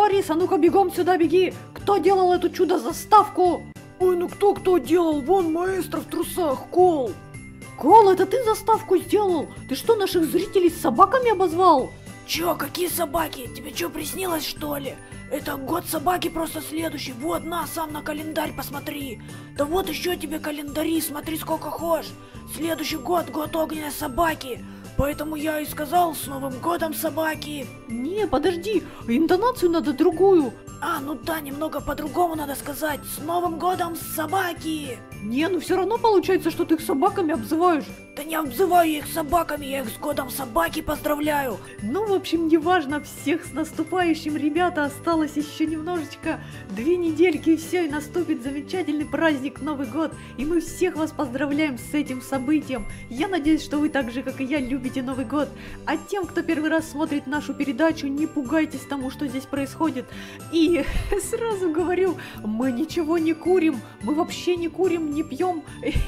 Борис, а ну-ка бегом сюда беги! Кто делал эту чудо-заставку? Ой, ну кто делал? Вон маэстро в трусах, Кол! Кол, это ты заставку сделал? Ты что, наших зрителей с собаками обозвал? Чё, какие собаки? Тебе чё, приснилось, что ли? Это год собаки просто следующий. Вот, сам на календарь посмотри. Да вот еще тебе календари, смотри сколько хочешь. Следующий год, год огненной собаки. Поэтому я и сказал, с Новым годом, собаки. Не, подожди, интонацию надо другую. Ну да, немного по-другому надо сказать. С Новым годом, собаки. Не, ну все равно получается, что ты их собаками обзываешь. Да не обзываю я их собаками, я их с годом собаки поздравляю. Ну, в общем, неважно, всех с наступающим, ребята, осталось еще немножечко, 2 недельки и все, и наступит замечательный праздник Новый год, и мы всех вас поздравляем с этим событием. Я надеюсь, что вы так же, как и я, любите Новый год, а тем, кто первый раз смотрит нашу передачу, не пугайтесь тому, что здесь происходит, и сразу говорю, мы ничего не курим, мы вообще не курим, не пьем,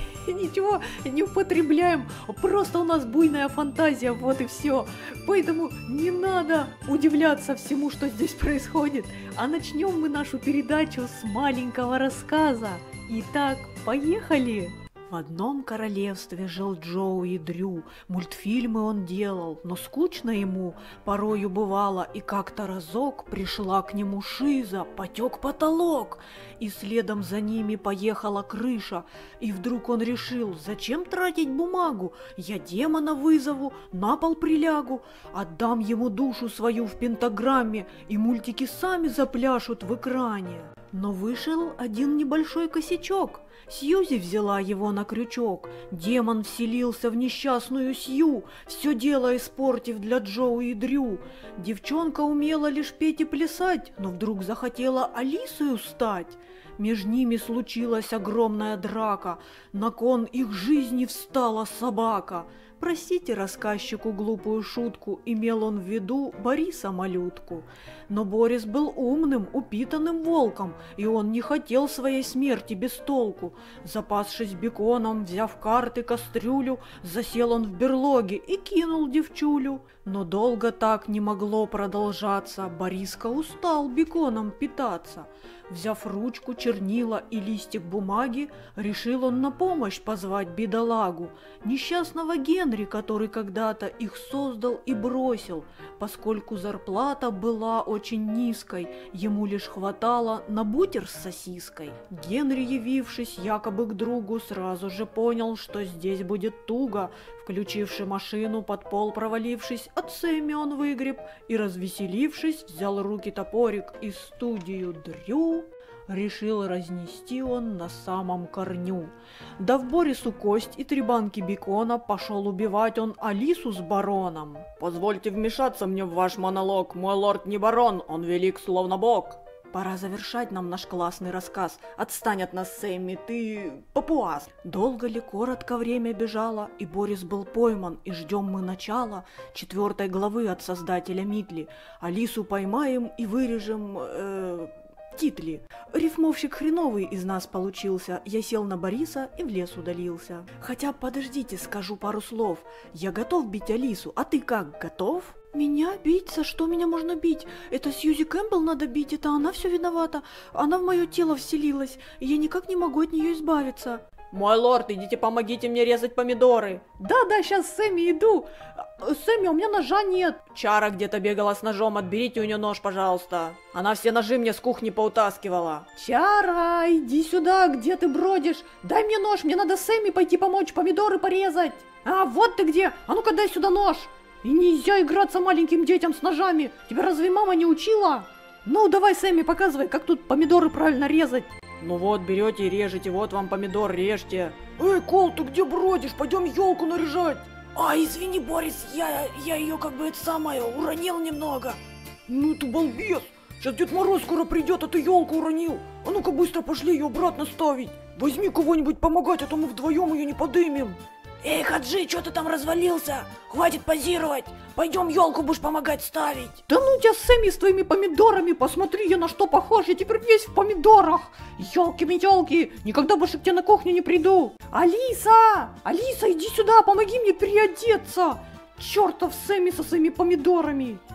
ничего не употребляем, просто у нас буйная фантазия, вот и все. Поэтому не надо удивляться всему, что здесь происходит. А начнем мы нашу передачу с маленького рассказа. Итак, поехали! В одном королевстве жил Джоуи Дрю. Мультфильмы он делал, но скучно ему порою бывало, и как-то разок пришла к нему шиза, потек потолок, и следом за ними поехала крыша. И вдруг он решил, зачем тратить бумагу? Я демона вызову, на пол прилягу, отдам ему душу свою в пентаграмме, и мультики сами запляшут в экране. Но вышел один небольшой косячок. Сьюзи взяла его на крючок. Демон вселился в несчастную Сью, все дело испортив для Джоуи и Дрю. Девчонка умела лишь петь и плясать, но вдруг захотела Алисою стать. Между ними случилась огромная драка, на кон их жизни встала собака. Простите рассказчику глупую шутку, имел он в виду Бориса-малютку. Но Борис был умным, упитанным волком, и он не хотел своей смерти без толку. Запасшись беконом, взяв карты, кастрюлю, засел он в берлоге и кинул девчулю. Но долго так не могло продолжаться, Бориска устал беконом питаться. Взяв ручку, чернила и листик бумаги, решил он на помощь позвать бедолагу, несчастного Генри, который когда-то их создал и бросил, поскольку зарплата была очень низкой, ему лишь хватало на бутер с сосиской. Генри, явившись якобы к другу, сразу же понял, что здесь будет туго. Включивши машину, под пол провалившись, от Сэмми он выгреб и, развеселившись, взял руки топорик и студию Дрю решил разнести он на самом корню. Дав Борису кость и 3 банки бекона, пошел убивать он Алису с бароном. «Позвольте вмешаться мне в ваш монолог, мой лорд не барон, он велик словно бог». Пора завершать нам наш классный рассказ. Отстань от нас, Сэмми, ты папуас. Долго ли, коротко время бежало, и Борис был пойман, и ждем мы начала 4 главы от создателя Митли. Алису поймаем и вырежем... Титли. Рифмовщик хреновый из нас получился. Я сел на Бориса и в лес удалился. Хотя, подождите, скажу пару слов. Я готов бить Алису, а ты как, готов? Меня бить? За что меня можно бить? Это Сьюзи Кэмпбелл надо бить, это она все виновата. Она в мое тело вселилась, и я никак не могу от нее избавиться. Мой лорд, идите помогите мне резать помидоры. Да, сейчас, Сэмми, иду. Сэмми, у меня ножа нет. Чара где-то бегала с ножом, отберите у нее нож, пожалуйста. Она все ножи мне с кухни поутаскивала. Чара, иди сюда, где ты бродишь? Дай мне нож, мне надо Сэмми пойти помочь помидоры порезать. А, вот ты где, а ну-ка дай сюда нож. И нельзя играться маленьким детям с ножами. Тебя разве мама не учила? Ну, давай, Сэмми, показывай, как тут помидоры правильно резать. Ну вот, берете и режете, вот вам помидор, режьте. Эй, Кол, ты где бродишь? Пойдем елку наряжать. Извини, Борис, я ее как бы это самое уронил немного. Ну ты балбес, сейчас Дед Мороз скоро придет, а ты елку уронил. А ну-ка быстро пошли ее обратно ставить. Возьми кого-нибудь помогать, а то мы вдвоем ее не подымем. Эй, Хаджи, что ты там развалился? Хватит позировать. Пойдем елку будешь помогать ставить. Да ну тебя, Сэмми, с твоими помидорами. Посмотри, я на что похож. Я теперь весь в помидорах. Елки-метелки, никогда больше к тебе на кухню не приду. Алиса! Алиса, иди сюда, помоги мне переодеться. Чертов Сэмми со своими помидорами.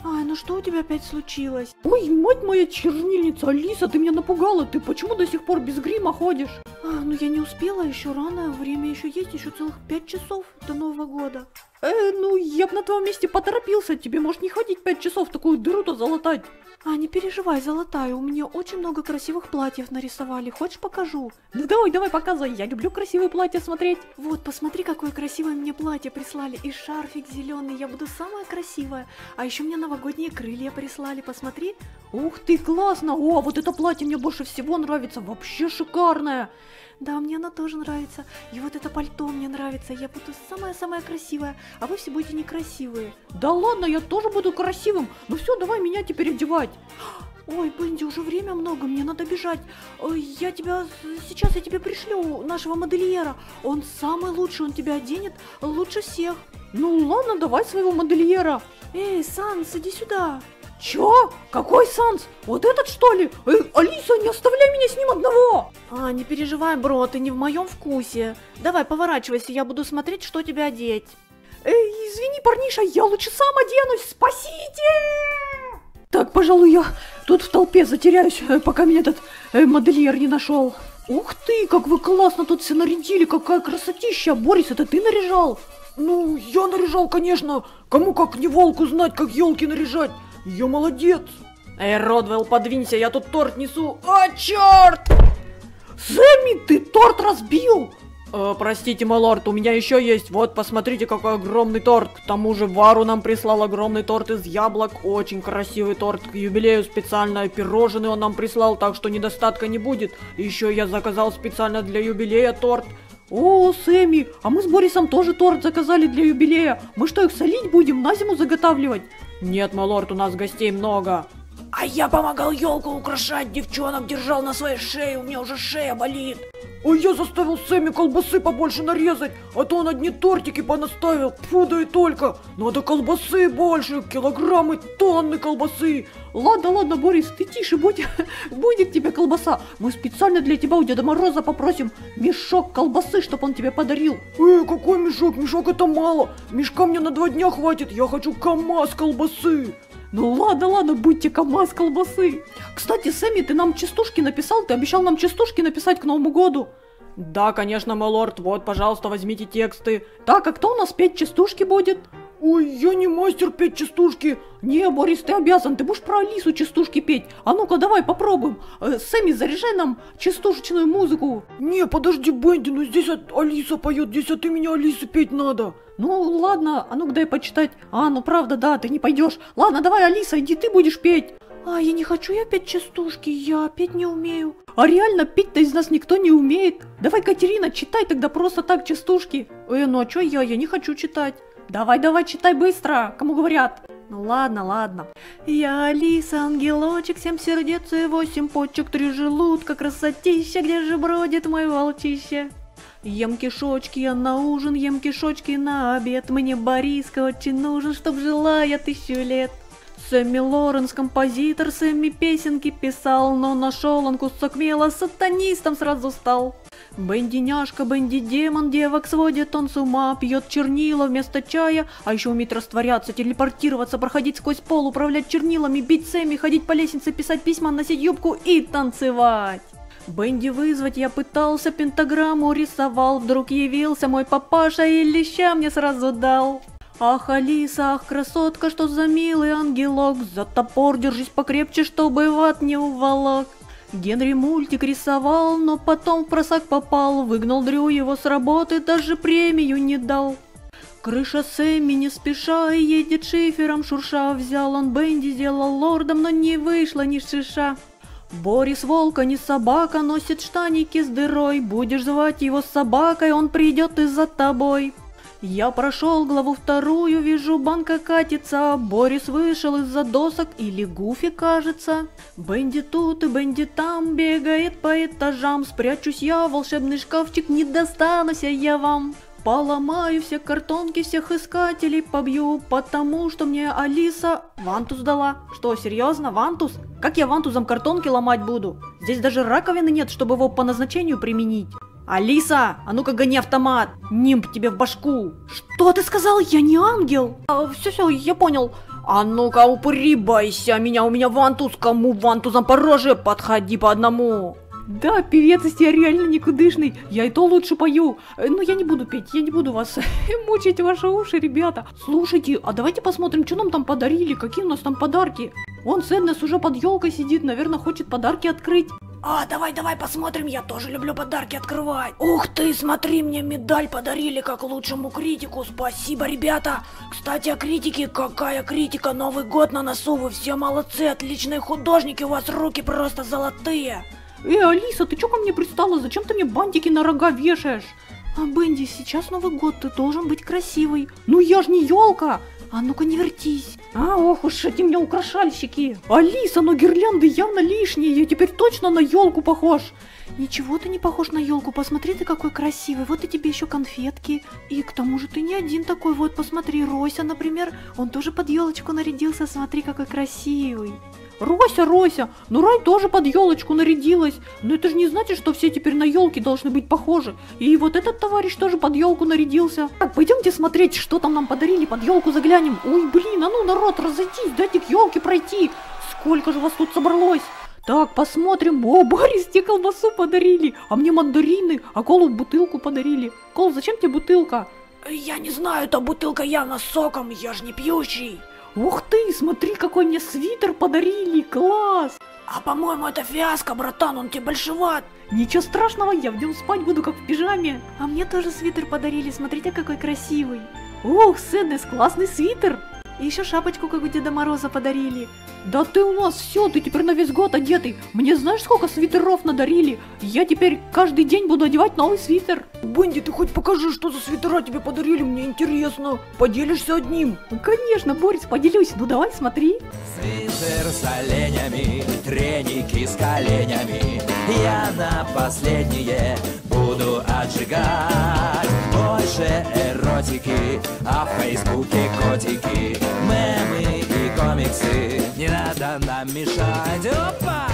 Ай, ну что у тебя опять случилось? Ой, мать моя чернильница, Алиса, ты меня напугала. Ты почему до сих пор без грима ходишь? Ну я не успела, еще рано, время еще есть, еще целых 5 часов до Нового года. Ну я бы на твоем месте поторопился, тебе может не ходить 5 часов, такую дыру-то залатать. Не переживай, золотая, у меня очень много красивых платьев нарисовали, хочешь покажу? Ну давай показывай, я люблю красивые платья смотреть. Вот, посмотри, какое красивое мне платье прислали, и шарфик зеленый, я буду самая красивая. А еще мне новогодние крылья прислали, посмотри. Ух ты, классно, о, вот это платье мне больше всего нравится, вообще шикарное. Да, мне она тоже нравится. И вот это пальто мне нравится. Я буду самая-самая красивая, а вы все будете некрасивые. Да ладно, я тоже буду красивым. Ну все, давай меня теперь одевать. Ой, Бенди, уже время много, мне надо бежать. Сейчас я тебе пришлю нашего модельера. Он самый лучший, он тебя оденет лучше всех. Ну ладно, давай своего модельера. Эй, Санс, иди сюда. Чё? Какой Санс? Вот этот что ли? Алиса, не оставляй меня с ним одного! Не переживай, бро, ты не в моем вкусе. Давай, поворачивайся, я буду смотреть, что тебе одеть. Извини, парниша, я лучше сам оденусь, спасите! Так, пожалуй, я тут в толпе затеряюсь, пока меня этот модельер не нашел. Ух ты, как вы классно тут все нарядили, какая красотища! Борис, это ты наряжал? Ну, я наряжал, конечно. Кому как не волку знать, как елки наряжать. Я молодец! Родвелл, подвинься, я тут торт несу. Черт! Сэмми, ты торт разбил! Простите, милорд, у меня еще есть. Вот, посмотрите, какой огромный торт. К тому же Вару нам прислал огромный торт из яблок. Очень красивый торт к юбилею специально. Пирожные он нам прислал, так что недостатка не будет. Еще я заказал специально для юбилея торт. О, Сэмми, а мы с Борисом тоже торт заказали для юбилея. Мы что, их солить будем, на зиму заготавливать? Нет, милорд, у нас гостей много. А я помогал елку украшать, девчонок держал на своей шее, у меня уже шея болит. А я заставил Сэмми колбасы побольше нарезать, а то он одни тортики понаставил, фу, да и только. Надо колбасы больше, килограммы, тонны колбасы. Ладно, Борис, ты тише будь, будет тебе колбаса. Мы специально для тебя у Деда Мороза попросим мешок колбасы, чтобы он тебе подарил. Какой мешок? Мешок это мало. Мешка мне на 2 дня хватит, я хочу КамАЗ колбасы. Ну ладно, будьте КамАЗ колбасы. Кстати, Сэмми, ты нам частушки написал? Ты обещал нам частушки написать к Новому году. Да, конечно, милорд, вот, пожалуйста, возьмите тексты. Так, а кто у нас петь частушки будет? Ой, я не мастер петь частушки. Не, Борис, ты обязан, ты будешь про Алису частушки петь. А ну-ка, давай попробуем. Сэмми, заряжай нам частушечную музыку. Не, подожди, Бенди, ну здесь Алиса поет, здесь от имени Алисы петь надо. Ну ладно, а ну-ка дай почитать. Ну правда, да, ты не пойдешь. Ладно, давай, Алиса, иди ты будешь петь. Я не хочу я петь частушки, я петь не умею. А реально петь-то из нас никто не умеет. Давай, Катерина, читай тогда просто так частушки. Ну а чё я не хочу читать. Давай, читай быстро, кому говорят. Ну ладно. Я Алиса, ангелочек, 7 сердец и 8 почек, 3 желудка, красотища, где же бродит мой волчище? Ем кишочки я на ужин, ем кишочки на обед. Мне Бориска очень нужен, чтоб жила я 1000 лет. Сэмми Лоренс, композитор, Сэмми песенки писал, но нашел он кусок мела, сатанистом сразу стал. Бенди няшка, Бенди демон, девок сводит он с ума, пьет чернила вместо чая, а еще умеет растворяться, телепортироваться, проходить сквозь пол, управлять чернилами, бить Сэмми, ходить по лестнице, писать письма, носить юбку и танцевать. Бенди вызвать я пытался, пентаграмму рисовал, вдруг явился мой папаша и леща мне сразу дал. Ах, Алиса, ах, красотка, что за милый ангелок, за топор держись покрепче, чтобы в ад не уволок. Генри мультик рисовал, но потом в просак попал, выгнал Дрю его с работы, даже премию не дал. Крыша Сэмми не спеша и едет шифером шурша, взял он Бенди, сделал лордом, но не вышло ни шиша. Борис волка не собака, носит штаники с дырой, будешь звать его собакой, он придет и за тобой. Я прошел главу 2, вижу, банка катится, Борис вышел из-за досок, или Гуфи, кажется. Бенди тут и Бенди там, бегает по этажам, спрячусь я в волшебный шкафчик, не достанусь я вам. Поломаю все картонки, всех искателей побью, потому что мне Алиса вантус дала. Что, серьезно, вантус? Как я вантусом картонки ломать буду? Здесь даже раковины нет, чтобы его по назначению применить. Алиса, а ну-ка гони автомат, нимб тебе в башку. Что ты сказал? Я не ангел. Все, я понял. А ну-ка, упыри, бойся меня, у меня вантуз, кому вантузом по роже, подходи по одному. Да, певец из тебя реально никудышный, я и то лучше пою. Но я не буду петь, я не буду вас мучить ваши уши, ребята. Слушайте, а давайте посмотрим, что нам там подарили, какие у нас там подарки. Вон Сэднес уже под елкой сидит, наверное, хочет подарки открыть. А, давай посмотрим, я тоже люблю подарки открывать. Ух ты, смотри, мне медаль подарили как лучшему критику, спасибо, ребята. Кстати, о критике, какая критика, Новый год на носу, вы все молодцы, отличные художники, у вас руки просто золотые. Алиса, ты чё ко мне пристала? Зачем ты мне бантики на рога вешаешь? А, Бенди, сейчас Новый год, ты должен быть красивый. Ну я ж не елка. А ну-ка не вертись. А, ох уж эти мне украшальщики. Алиса, но гирлянды явно лишние, я теперь точно на елку похож. Ничего ты не похож на елку, посмотри ты какой красивый, вот и тебе еще конфетки. И к тому же ты не один такой, вот посмотри, Рося, например, он тоже под елочку нарядился, смотри какой красивый. Рося, ну Рай тоже под елочку нарядилась, но это же не значит, что все теперь на елке должны быть похожи. И вот этот товарищ тоже под елку нарядился. Так, пойдемте смотреть, что там нам подарили, под елку заглянем. Ой, блин, а ну народ, разойтись, дайте к елке пройти. Сколько же вас тут собралось? Так, посмотрим. О, Борис, тебе колбасу подарили, а мне мандарины, а Колу бутылку подарили. Кол, зачем тебе бутылка? Я не знаю, эта бутылка явно с соком, я ж не пьющий. Ух ты, смотри, какой мне свитер подарили, класс! А по-моему, это фиаско, братан, он тебе большеват. Ничего страшного, я в нем спать буду, как в пижаме. А мне тоже свитер подарили, смотрите, какой красивый. Ох, Сэднес, классный свитер. И еще шапочку, как у Деда Мороза, подарили. Да ты у нас все, ты теперь на весь год одетый. Мне знаешь, сколько свитеров надарили? Я теперь каждый день буду одевать новый свитер. Бенди, ты хоть покажи, что за свитера тебе подарили, мне интересно. Поделишься одним? Ну, конечно, Борис, поделюсь. Ну давай, смотри. Свитер с оленями, треники с коленями, я на последнее буду отжигать. Больше эротики, а в фейсбуке котики, мемы и комиксы, не надо нам мешать. Опа!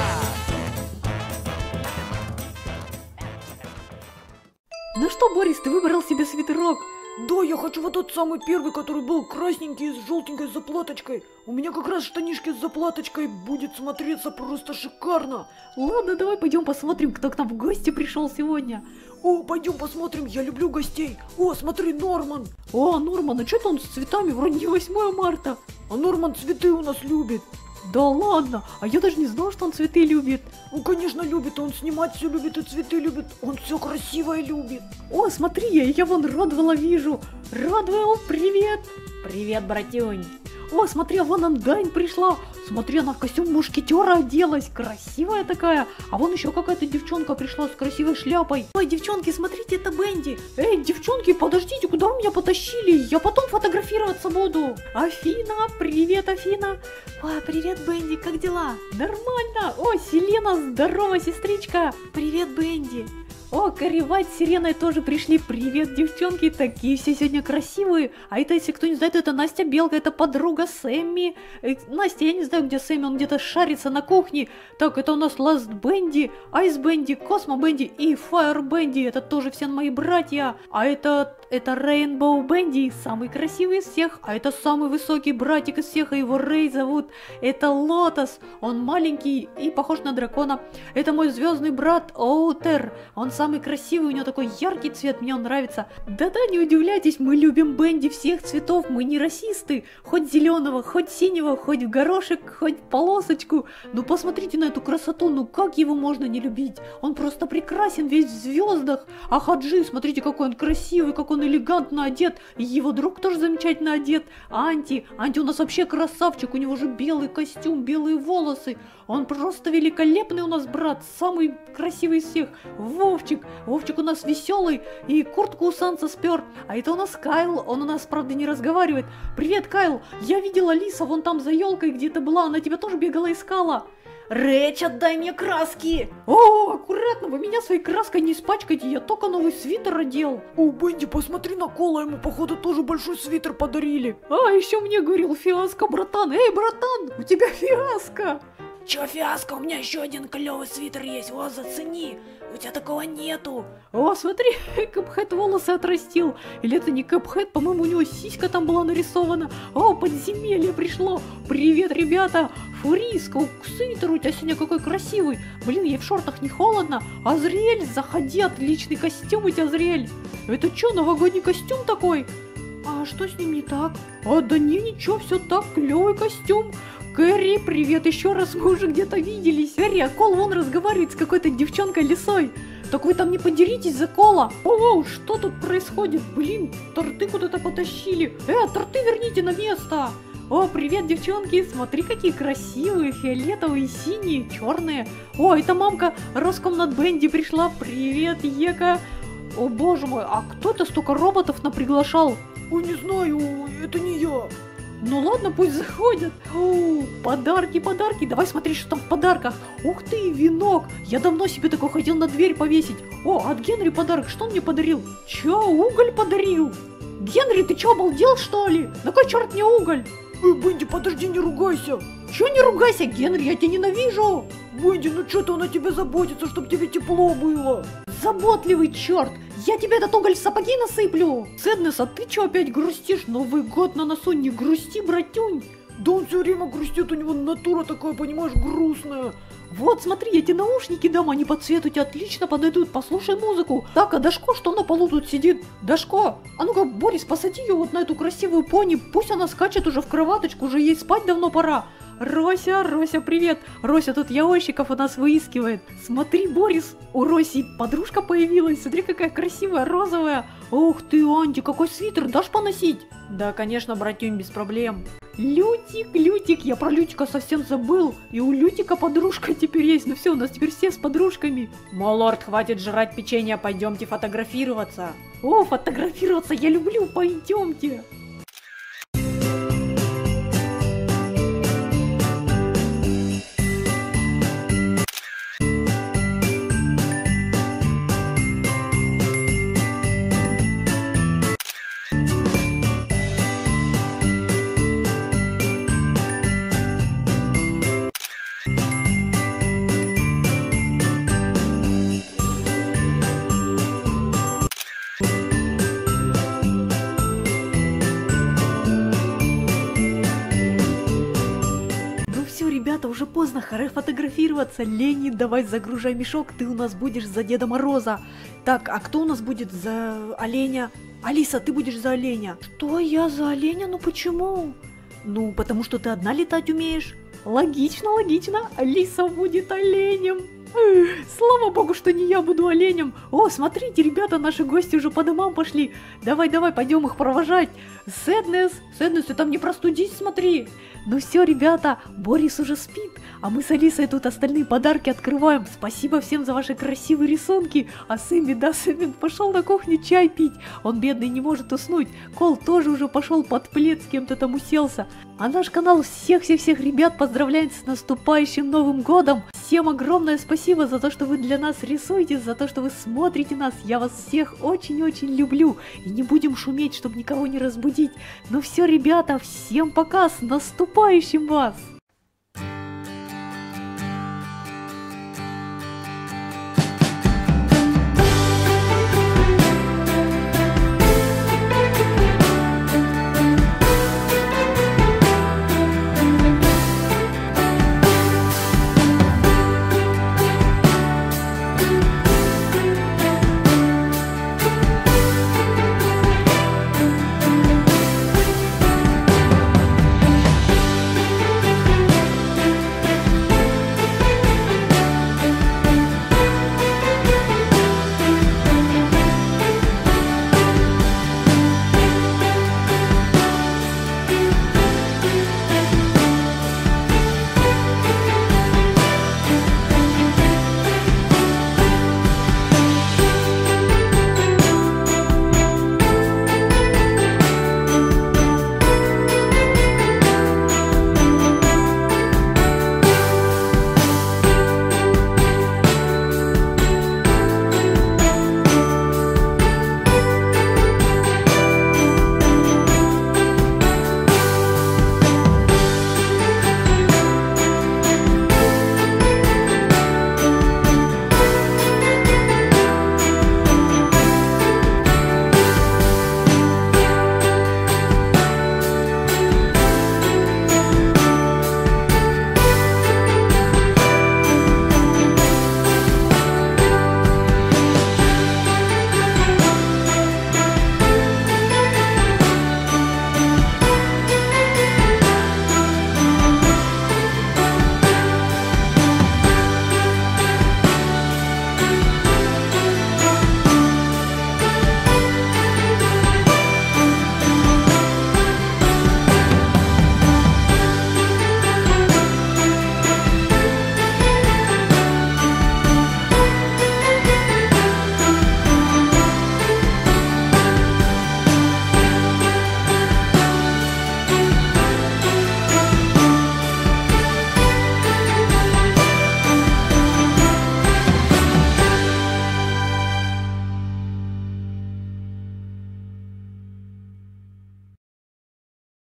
Ну что, Борис, ты выбрал себе свитерок? Да, я хочу вот тот самый первый, который был красненький с желтенькой заплаточкой. У меня как раз штанишки с заплаточкой, будет смотреться просто шикарно. Ладно, давай пойдем посмотрим, кто к нам в гости пришел сегодня. О, пойдем посмотрим, я люблю гостей. О, смотри, Норман. О, Норман, а что-то он с цветами, вроде не 8 марта. А Норман цветы у нас любит. Да ладно, а я даже не знал, что он цветы любит. Ну, конечно, любит, он снимать все любит и цветы любит, он все красивое любит. О, смотри, я вон Родвелла вижу. Родвелл, привет. Привет, братюнь. О, смотри, вон Андайн пришла. Смотри, она в костюм мушкетера оделась, красивая такая. А вон еще какая-то девчонка пришла с красивой шляпой. Ой, девчонки, смотрите, это Бенди. Эй, девчонки, подождите, куда вы меня потащили? Я потом фотографироваться буду. Афина, привет, Афина. Ой, привет, Бенди, как дела? Нормально. О, Селена, здорово, сестричка. Привет, Бенди. О, Каривать с Сиреной тоже пришли. Привет, девчонки, такие все сегодня красивые. А это, если кто не знает, это Настя Белка, это подруга Сэмми. Настя, я не знаю, где Сэмми, он где-то шарится на кухне. Так, это у нас Last Бенди, Айс Бенди, Космо Бенди и Fire Бенди. Это тоже все мои братья. А это Rainbow Бенди, самый красивый из всех. А это самый высокий братик из всех, а его Рэй зовут. Это Лотос, он маленький и похож на дракона. Это мой звездный брат Оутер, он самый красивый, у него такой яркий цвет, мне он нравится. Да-да, не удивляйтесь, мы любим Бенди всех цветов, мы не расисты. Хоть зеленого, хоть синего, хоть в горошек, хоть в полосочку. Ну посмотрите на эту красоту, ну как его можно не любить? Он просто прекрасен, весь в звездах. А Хаджи, смотрите, какой он красивый, как он элегантно одет. И его друг тоже замечательно одет. Анти у нас вообще красавчик, у него же белый костюм, белые волосы. Он просто великолепный у нас брат, самый красивый из всех. Вовчик у нас веселый и куртку у Санса спер. А это у нас Кайл, он у нас, правда, не разговаривает. Привет, Кайл, я видела Лиса вон там за елкой где-то была, она тебя тоже бегала, искала. Рэч, отдай мне краски! О, аккуратно, вы меня своей краской не испачкайте, я только новый свитер одел. О, Бенди, посмотри на Кола, ему, походу, тоже большой свитер подарили. А, еще мне говорил фиаско, братан. Эй, братан, у тебя фиаско. Чё фиаско, у меня еще один клевый свитер есть, вот зацени. У тебя такого нету. О, смотри, Кэпхэт волосы отрастил. Или это не Кэпхэт, по-моему, у него сиська там была нарисована. О, подземелье пришло. Привет, ребята. Фуриска, свитер у тебя сегодня какой красивый. Блин, ей в шортах не холодно. Азриэль, заходи, отличный костюм у тебя, Азриэль. Это что, новогодний костюм такой? А что с ним не так? А да не, ничего, все так, клевый костюм. Кэрри, привет еще раз, мы уже где-то виделись. Кэрри, а Кол вон разговаривает с какой-то девчонкой лисой. Так вы там не подеритесь за Кола. Оу, что тут происходит? Блин, торты куда-то потащили. Торты верните на место. О, привет, девчонки, смотри, какие красивые, фиолетовые, синие, черные. О, это мамка Роскомнат Бенди пришла. Привет, Ека. О, боже мой, а кто-то столько роботов наприглашал? Ой, не знаю, это не я. Ну ладно, пусть заходят. О, подарки, подарки. Давай смотри, что там в подарках. Ух ты, венок. Я давно себе такой хотел на дверь повесить. О, от Генри подарок. Что он мне подарил? Чё, уголь подарил? Генри, ты чё, обалдел, что ли? На кой черт мне уголь? Бенди, подожди, не ругайся. Чё не ругайся, Генри, я тебя ненавижу. Бенди, ну что-то он о тебе заботится, чтобы тебе тепло было. Заботливый черт! Я тебе этот уголь в сапоги насыплю! Сэднес, а ты чё опять грустишь? Новый год на носу, не грусти, братюнь! Да он все время грустит, у него натура такая, понимаешь, грустная. Вот, смотри, я тебе наушники дам, они по цвету тебе отлично подойдут, послушай музыку. Так, а Дашко что на полу тут сидит? Дашко, а ну-ка, Борис, посади ее вот на эту красивую пони, пусть она скачет уже в кроваточку, уже ей спать давно пора. Рося, Рося, привет! Рося тут яойщиков у нас выискивает. Смотри, Борис, у Роси подружка появилась, смотри, какая красивая, розовая. Ух ты, Анти, какой свитер, дашь поносить? Да, конечно, братюнь, без проблем. Лютик, Лютик, я про Лютика совсем забыл. И у Лютика подружка теперь есть. Ну все, у нас теперь все с подружками. Малорд, хватит жрать печенье, пойдемте фотографироваться. О, фотографироваться я люблю, пойдемте. Ребята, уже поздно, харе фотографироваться. Лени, давай загружай мешок, ты у нас будешь за Деда Мороза. Так, а кто у нас будет за оленя? Алиса, ты будешь за оленя. Что, я за оленя? Ну почему? Ну, потому что ты одна летать умеешь. Логично, логично, Алиса будет оленем. Слава богу, что не я буду оленем. О, смотрите, ребята, наши гости уже по домам пошли. Давай, давай, пойдем их провожать. Сэднес, Сэднес, ты там не простудись, смотри. Ну все, ребята, Борис уже спит, а мы с Алисой тут остальные подарки открываем. Спасибо всем за ваши красивые рисунки. А Сэмми, да, Сэмми пошел на кухню чай пить. Он бедный не может уснуть. Кол тоже уже пошел под плед, с кем-то там уселся. А наш канал всех-всех-всех ребят поздравляет с наступающим Новым Годом. Всем огромное спасибо за то, что вы для нас рисуете, за то, что вы смотрите нас. Я вас всех очень-очень люблю. И не будем шуметь, чтобы никого не разбудить. Ну все, ребята, всем пока, с наступающим вас!